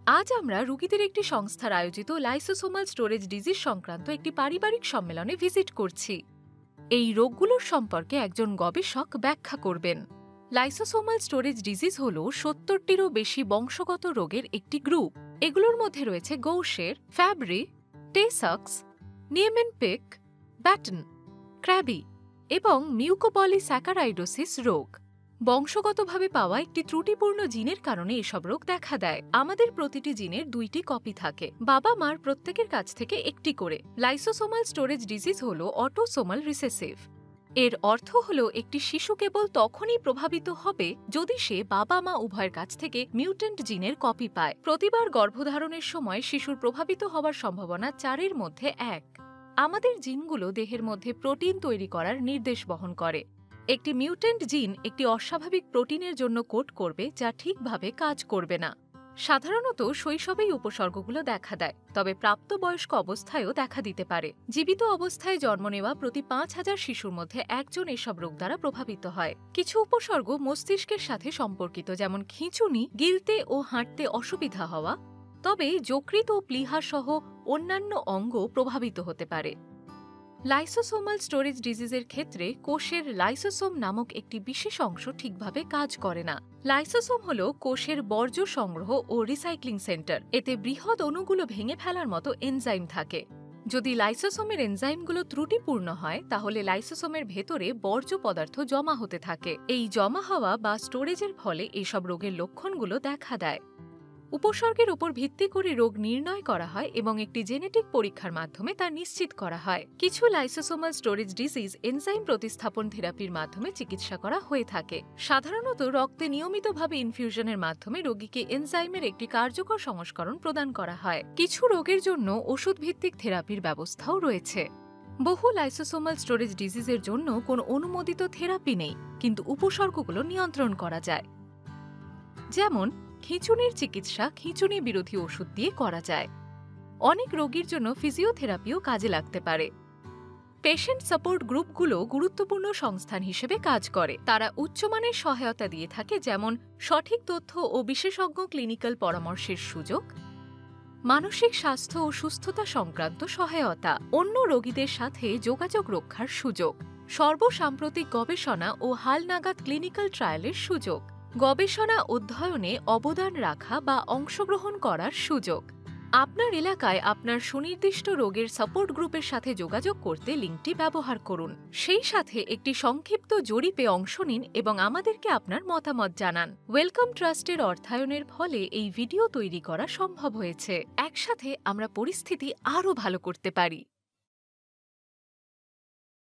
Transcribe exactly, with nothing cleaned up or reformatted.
আজ আমরা রোগীদের একটি সংস্থার আয়োজিত লাইসোসোমাল স্টোরেজ ডিজিজ সংক্রান্ত একটি পারিবারিক সম্মেলনে ভিজিট করছি। এই রোগগুলোর সম্পর্কে একজন গবেষক ব্যাখ্যা করবেন। লাইসোসোমাল স্টোরেজ ডিজিজ হল সত্তরটিরও বেশি বংশগত রোগের একটি গ্রুপ। এগুলোর মধ্যে রয়েছে Gaucher, Fabry, Tay Sachs, Niemann Pick, Batten, Krabbe এবং মিউকোপলিস্যাকারাইডোসিস রোগ। বংশগতভাবে পাওয়া একটি ত্রুটিপূর্ণ জিনের কারণে এসব রোগ দেখা দেয়। আমাদের প্রতিটি জিনের দুইটি কপি থাকে, বাবা মার প্রত্যেকের কাছ থেকে একটি করে। লাইসোসোমাল স্টোরেজ ডিজিজ হল অটোসোমাল রিসেসিভ। এর অর্থ হল একটি শিশু কেবল তখনই প্রভাবিত হবে যদি সে বাবা মা উভয়ের কাছ থেকে মিউট্যান্ট জিনের কপি পায়। প্রতিবার গর্ভধারণের সময় শিশুর প্রভাবিত হওয়ার সম্ভাবনা চারের মধ্যে এক। আমাদের জিনগুলো দেহের মধ্যে প্রোটিন তৈরি করার নির্দেশ বহন করে। একটি মিউট্যান্ট জিন একটি অস্বাভাবিক প্রোটিনের জন্য কোড করবে যা ঠিকভাবে কাজ করবে না। সাধারণত শৈশবেই উপসর্গগুলো দেখা দেয়, তবে প্রাপ্তবয়স্ক অবস্থায়ও দেখা দিতে পারে। জীবিত অবস্থায় জন্ম নেওয়া প্রতি পাঁচ হাজার শিশুর মধ্যে একজন এসব রোগ দ্বারা প্রভাবিত হয়। কিছু উপসর্গ মস্তিষ্কের সাথে সম্পর্কিত, যেমন খিঁচুনি, গিলতে ও হাঁটতে অসুবিধা হওয়া, তবে যকৃৎ ও প্লীহা সহ অন্যান্য অঙ্গ প্রভাবিত হতে পারে। লাইসোসোমাল স্টোরেজ ডিজিজের ক্ষেত্রে কোষের লাইসোসোম নামক একটি বিশেষ অংশ ঠিকভাবে কাজ করে না। লাইসোসোম হল কোষের বর্জ্য সংগ্রহ ও রিসাইক্লিং সেন্টার। এতে বৃহৎ অণুগুলো ভেঙে ফেলার মতো এনজাইম থাকে। যদি লাইসোসোমের এনজাইমগুলো ত্রুটিপূর্ণ হয়, তাহলে লাইসোসোমের ভেতরে বর্জ্য পদার্থ জমা হতে থাকে। এই জমা হওয়া বা স্টোরেজের ফলে এসব রোগের লক্ষণগুলো দেখা দেয়। উপসর্গের উপর ভিত্তি করে রোগ নির্ণয় করা হয় এবং একটি জেনেটিক পরীক্ষার মাধ্যমে তা নিশ্চিত করা হয়। কিছু লাইসোসোমাল স্টোরেজ ডিজিজ এনজাইম প্রতিস্থাপন থেরাপির মাধ্যমে চিকিৎসা করা হয়ে থাকে। সাধারণত রক্তে নিয়মিতভাবে ইনফিউশনের মাধ্যমে রোগীকে এনজাইমের একটি কার্যকর সংস্করণ প্রদান করা হয়। কিছু রোগের জন্য ওষুধ ভিত্তিক থেরাপির ব্যবস্থাও রয়েছে। বহু লাইসোসোমাল স্টোরেজ ডিজিজের জন্য কোনো অনুমোদিত থেরাপি নেই, কিন্তু উপসর্গগুলো নিয়ন্ত্রণ করা যায়। যেমন খিঁচুনির চিকিৎসা খিঁচুনি বিরোধী ওষুধ দিয়ে করা যায়। অনেক রোগীর জন্য ফিজিওথেরাপিও কাজে লাগতে পারে। পেশেন্ট সাপোর্ট গ্রুপগুলো গুরুত্বপূর্ণ সংস্থান হিসেবে কাজ করে। তারা উচ্চমানের সহায়তা দিয়ে থাকে, যেমন সঠিক তথ্য ও বিশেষজ্ঞ ক্লিনিক্যাল পরামর্শের সুযোগ, মানসিক স্বাস্থ্য ও সুস্থতা সংক্রান্ত সহায়তা, অন্য রোগীদের সাথে যোগাযোগ রক্ষার সুযোগ, সর্বসাম্প্রতিক গবেষণা ও হালনাগাদ ক্লিনিক্যাল ট্রায়ালের সুযোগ, গবেষণা অধ্যয়নে অবদান রাখা বা অংশগ্রহণ করার সুযোগ। আপনার এলাকায় আপনার সুনির্দিষ্ট রোগের সাপোর্ট গ্রুপের সাথে যোগাযোগ করতে লিঙ্কটি ব্যবহার করুন। সেই সাথে একটি সংক্ষিপ্ত জরিপে অংশ নিন এবং আমাদেরকে আপনার মতামত জানান। ওয়েলকাম ট্রাস্টের অর্থায়নের ফলে এই ভিডিও তৈরি করা সম্ভব হয়েছে। একসাথে আমরা পরিস্থিতি আরও ভালো করতে পারি।